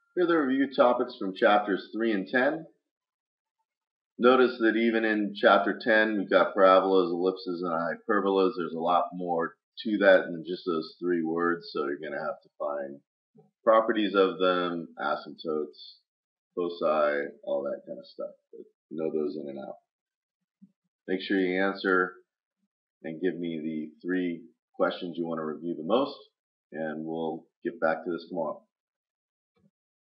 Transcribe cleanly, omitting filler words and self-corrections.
Here are the review topics from chapters 3 and 10. Notice that even in chapter 10, we've got parabolas, ellipses, and hyperbolas. There's a lot more to that than just those three words, so you're going to have to find properties of them, asymptotes, foci, all that kind of stuff. But know those in and out. Make sure you answer and give me the three questions you want to review the most, and we'll get back to this tomorrow.